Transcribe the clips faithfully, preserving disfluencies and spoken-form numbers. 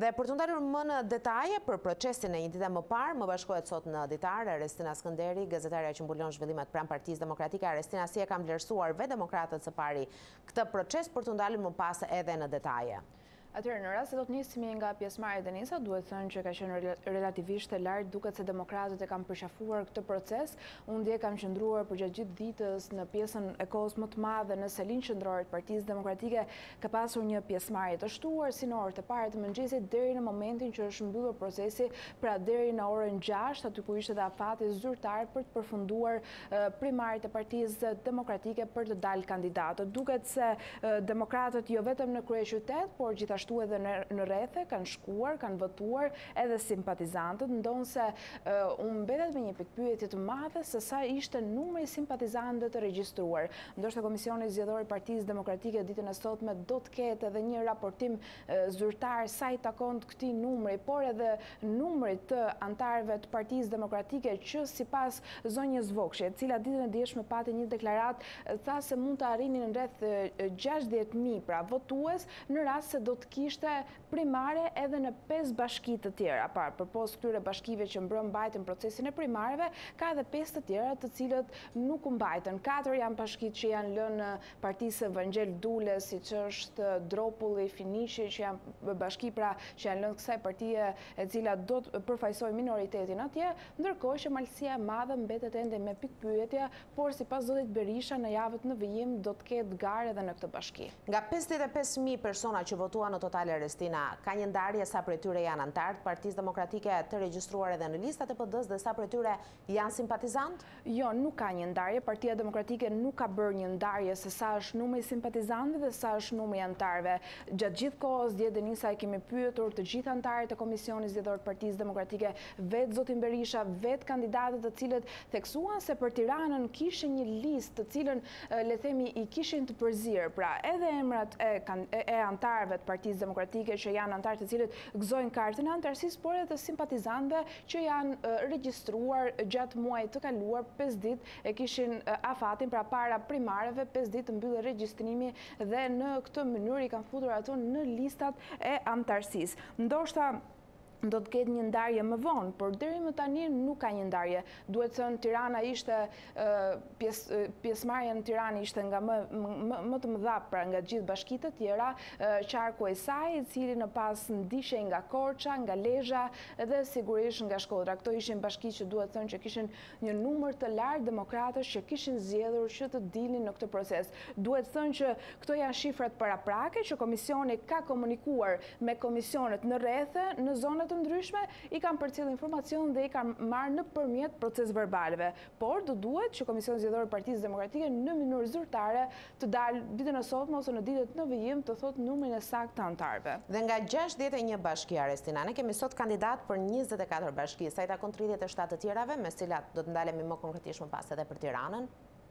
Dhe për të ndarur më në detaje për procesin e një dite më parë, më bashkohet sot në ditar Arestina Skënderi, gazetarja që mbulon zhvillimet pranë Partisë Demokratike. Arestina, si e kam vlerësuar ve demokratët së pari këtë proces për të ndalur më pas edhe në detaje? Atëherë, në rast se do të nisemi nga pjesëmarrja e Denisa, duhet thënë që ka qenë relativisht e lartë, duket se demokratët e kanë përqafuar këtë proces. Unë dje kam qëndruar përgjatë gjithë ditës në pjesën e kohës më të madhe në salinë qendrore të Partisë Demokratike, ka pasur një pjesëmarrje të shtuar si në orët e para të mëngjesit deri në momentin që është mbyllur procesi, pra deri në orën gjashtë, aty ku ishte dhe afati zyrtar për të përfunduar primarit e Partisë Demokratike për të dalë kandidatët. Duket se demokratët jo vetëm në kryeqytet, por gjithashtu ashtu edhe në rrethe, kanë shkuar, kanë votuar edhe simpatizantët, ndonë se unë mbetet me një pikpyetje të madhe se sa ishte numri simpatizantëve të regjistruar. Ndoshta Komisioni Zgjedhor i Partisë Demokratike ditën e sotme do të ketë edhe një raportim zyrtar sa i takon këtij numri, por edhe numrit të antarëve të Partisë Demokratike që sipas zonjës Vokshi, e cila ditën e dieshme pati një deklaratë, tha se mund të arrinin rreth gjashtëdhjetë mijë pra votues në rast se do të kishte primare edhe në pesë bashki të tjera. Par, përpos këtyre bashkive që mbrëm mbajtën procesin e primareve, ka edhe pesë të tjera të cilët nuk mbajtën. Katër janë bashkit që janë lënë Partisë Evangel Dule, si që është Dropulli, Finiqi, që janë bashki pra që janë lënë kësaj partie e cila do të përfaqësoj minoritetin atje, ndërkohë që malësia e madhe mbetet ende me pikpyetje, por sipas zotit Berisha në javët në vijim do të ketë garë edhe në këtë bashki. Nga pesëdhjetë e pesë mijë persona që votuan në total, Arestina, ka një ndarje sa prej tyre janë antarë të Partisë Demokratike të regjistruar edhe në listat e P D-s dhe sa prej tyre janë simpatizantë? Jo, nuk ka një ndarje. Partia Demokratike nuk ka bërë një ndarje se sa është numri simpatizantëve dhe sa është numri antarëve. Gjatë gjithë kohës dje Denisa e kemi pyetur të gjithë antarët e Komisionit Zgjedhor të Partisë Demokratike, vetë zotin Berisha, vetë kandidatët të cilët theksuan se për Tiranën kishin një listë të cilën le themi i kishin të përzirë, pra edhe emrat e, e antarëve të Partisë Demokratike që janë antarë të cilët gëzojnë kartën e antarësisë, por edhe simpatizantëve që janë regjistruar gjatë muajit të kaluar, pesë ditë e kishin afatin pra para primareve, pesë ditë të mbyllë regjistrimi dhe në këtë mënyrë i kanë futur ato në listat e antarësisë. Ndoshta do të ketë një ndarje më vonë, por deri më tani nuk ka një ndarje. Duhet thënë Tirana ishte pjesëmarrja në Tiranë ishte nga më, më, më të mëdha pra nga gjithë bashkitë të tjera, qarku e saj, i cili në pas ndiqej nga Korça, nga Lezhë dhe sigurisht nga Shkodra. Këto ishin bashkitë që duhet thënë që kishin një numër të lartë demokratësh që kishin zgjedhur që të dilnin në këtë proces. Duhet thënë që këto janë shifrat paraprake që komisioni ka komunikuar me komisionet në rrethe, në zonat të ndryshme, i kanë përcjell informacion dhe i kanë marrë në përmjet proces verbaleve. Por do duhet që Komisioni Zgjedhor i Partisë Demokratike në mënyrë zyrtare të dalë ditën e sotme ose në ditët në vijim të thotë numrin e saktë të antarëve. Dhe nga gjashtëdhjetë e një bashki, Arestina, ne kemi sot kandidat për njëzet e katër bashki, sa i takon tridhjetë e shtatë të tjerave, me cilat do të ndalemi më konkretisht më pas edhe për Tiranën.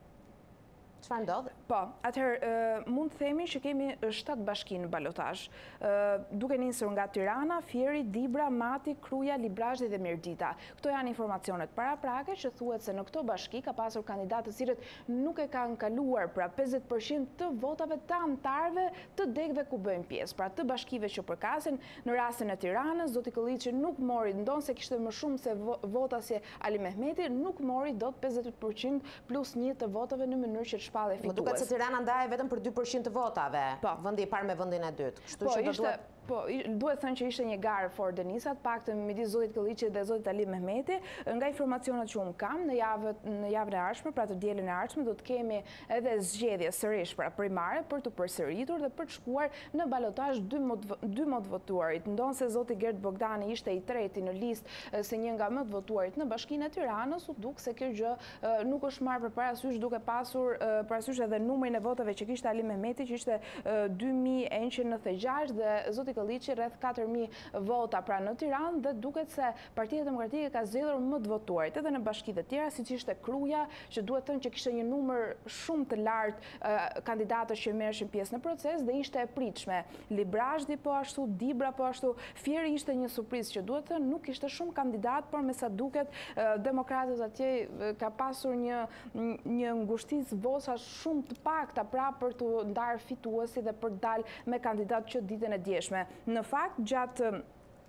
Çfarë ndodh? Po, atëherë mund të themi që kemi shtatë bashki në balotazh. Duke nisur nga Tirana, Fieri, Dibra, Mati, Kruja, Librazhdi dhe Mirdita. Këto janë informacionet paraprake që thuhet se në këto bashki ka pasur kandidatë të cilët nuk e kanë kaluar pra pesëdhjetë përqind të votave të antarëve të degëve ku bëjnë pjesë. Pra të bashkive që përkasin, në rastin e Tiranës, zoti Kolliçi nuk mori, ndonse kishte më shumë se vota si Ali Mehmeti, nuk mori dot pesëdhjetë përqind plus një të votave në mënyrë që Më duket se Tirana ndaje vetëm për dy përqind të votave, po, vendi i parë me vendin e dytë. Kështu po, që do ishte, duhet... Po, duhet thënë që ishte një garë for Denisa, paktën midis zotit Kolliçit dhe zotit Ali Mehmeti. Nga informacionet që unë kam, në javën në javën e ardhshme, pra të dielën e ardhshme, do të kemi edhe zgjedhje sërish pra primare për të përsëritur dhe për të shkuar në balotazh dy mod dy mod votuarit. Ndonse zoti Gert Bogdani ishte i treti në listë se një nga më të votuarit në Bashkinë e Tiranës, u duk se kjo gjë nuk është marrë përparasysh duke pasur parasysh edhe numrin e votave që kishte Ali Mehmeti, që ishte dy mijë e njëqind e nëntëdhjetë e gjashtë dhe zoti Kolliçi rreth katër mijë vota pra në Tiranë, dhe duket se Partia Demokratike ka zgjedhur më të votuarit edhe në bashkitë e tjera, siç ishte Kruja, që duhet thënë që kishte një numër shumë të lartë uh, kandidatësh që merreshin pjesë në proces dhe ishte e pritshme. Librazhdi po ashtu, Dibra po ashtu, Fieri ishte një surprizë që duhet thënë nuk ishte shumë kandidat, por me sa duket uh, demokratët atje uh, ka pasur një një ngushticë vosa shumë të pakta pra për të ndarë fituesi dhe për të dalë me kandidat që ditën e djeshme. Në fakt, gjatë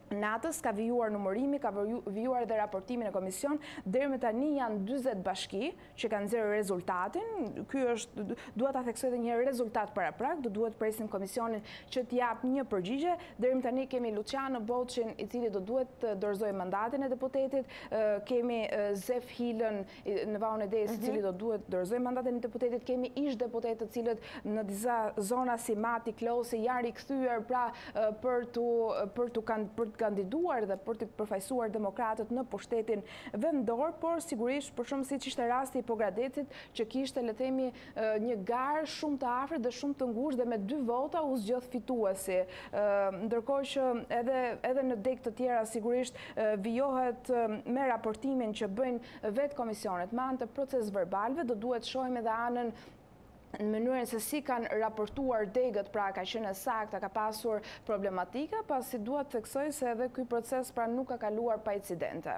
natës ka vijuar numërimi, ka vijuar edhe raportimin e komision, deri më tani janë dyzet bashki që kanë nxjerrë rezultatin. Ky është, duhet ta theksoj edhe një rezultat para prag, do duhet presim komisionin që të jap një përgjigje. Deri më tani kemi Luciano Boçin, i cili do duhet të dorëzojë mandatin e deputetit, kemi Zef Hilën në Vallën e Desë, i cili do duhet të dorëzojë mandatin e deputetit, kemi ish deputetë të cilët në disa zona si Mati, Klosi janë rikthyer pra për të për të kanë kandiduar dhe për të përfaqësuar demokratët në pushtetin vendor, por sigurisht për shumë siç ishte rasti i Pogradecit, që kishte le të themi një garë shumë të afërt dhe shumë të ngushtë dhe me dy vota u zgjodh fituesi. Ndërkohë që edhe edhe në deg të tjera sigurisht vijohet me raportimin që bëjnë vetë komisionet me anë të proces verbalëve, do duhet shohim edhe anën në mënyrën se si kanë raportuar degët, pra ka qenë saktë, ka pasur problematika, pasi duhet të theksoj se edhe ky proces pra nuk ka kaluar pa incidente.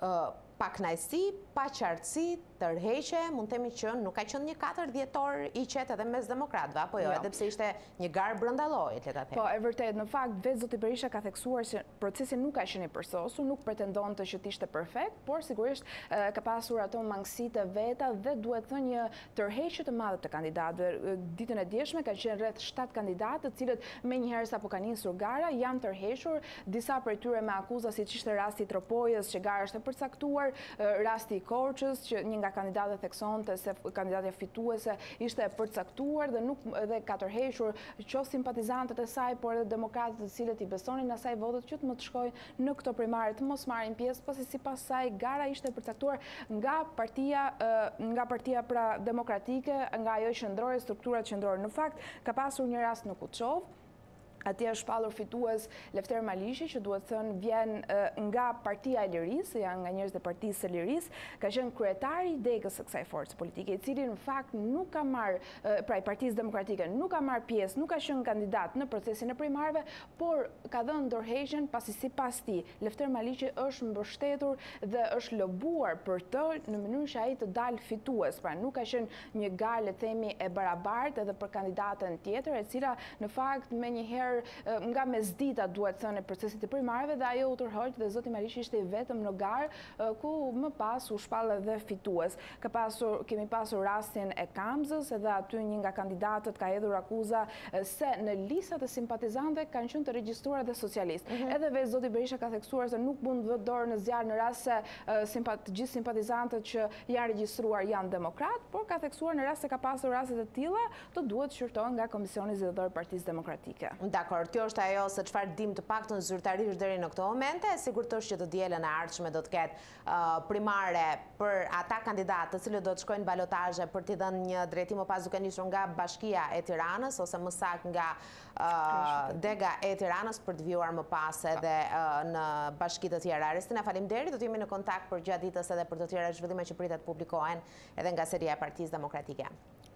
Pa kënaqësi, pa qartësi, tërheqje, mund të themi që nuk ka qenë një katër dhjetor i qetë edhe mes demokratëve, apo jo, edhe pse ishte një garë brenda llojit, le ta them. Po, e vërtet, në fakt vetë zoti Berisha ka theksuar se procesi nuk ka qenë i përsosur, nuk pretendonte që të ishte perfekt, por sigurisht ka pasur ato mangësitë e veta dhe duhet thënë një tërheqje të madhe të kandidatëve. Ditën e dieshme ka qenë rreth shtatë kandidatë, të cilët menjëherë sapo kanë nisur gara, janë tërhequr, disa prej tyre me akuza, siç ishte rasti i Tropojës, që gara është e përcaktuar, rasti i Korçës, që një nga kandidatët theksonte se kandidatja fituese ishte e përcaktuar dhe nuk edhe ka tërhequr qoftë simpatizantët e saj, por edhe demokratët të cilët i besonin asaj votët që të më të shkojnë në këto primare të mos marrin pjesë, pasi sipas saj gara ishte e përcaktuar nga partia nga partia pra demokratike, nga ajo qendrore, strukturat qendrore. Në fakt ka pasur një rast në Kuçov. Atje është shpallur fitues Lefter Malishi, që duhet thënë vjen nga Partia e Lirisë, janë nga njerëzit e Partisë së Lirisë, ka qenë kryetari i degës së kësaj force politike, i cili në fakt nuk ka marrë, pra i Partisë Demokratike, nuk ka marrë pjesë, nuk ka qenë kandidat në procesin e primarëve, por ka dhënë dorëheqjen pasi sipas tij Lefter Malishi është mbështetur dhe është lobuar për të në mënyrë që ai të dalë fitues, pra nuk ka qenë një garë le të themi e barabartë edhe për kandidatën tjetër, e cila në fakt menjëherë nga mesdita duhet thënë e procesit të primarëve dhe ajo u tërhoq dhe zoti Malishi ishte i vetëm në garë ku më pas u shpall edhe fitues. Ka pasur kemi pasur rastin e Kamzës, edhe aty një nga kandidatët ka hedhur akuza se në listat e simpatizantëve kanë qenë të regjistruar dhe socialistë. Mm -hmm. Edhe vetë zoti Berisha ka theksuar se nuk mund të vë dorë në zjarr në rast se simpat, gjithë simpatizantët që janë regjistruar janë demokrat, por ka theksuar në rast se ka pasur raste të tilla, do duhet shqyrtohen nga Komisioni Zgjedhor i Partisë Demokratike. Dakor, kjo është ajo se çfarë dim të paktën zyrtarisht deri në këtë moment, e sigurt është që të dielën e ardhshme do të ketë uh, primare për ata kandidatë të cilët do të shkojnë balotazhe për t'i dhënë një drejtim më pas duke nisur nga Bashkia e Tiranës ose më saktë nga uh, Dega e Tiranës për të vjuar më pas edhe uh, në bashki të tjera. Arestina, faleminderit, do të jemi në kontakt për gjatë ditës edhe për të tjera zhvillime që pritet publikohen edhe nga seria e Partisë Demokratike.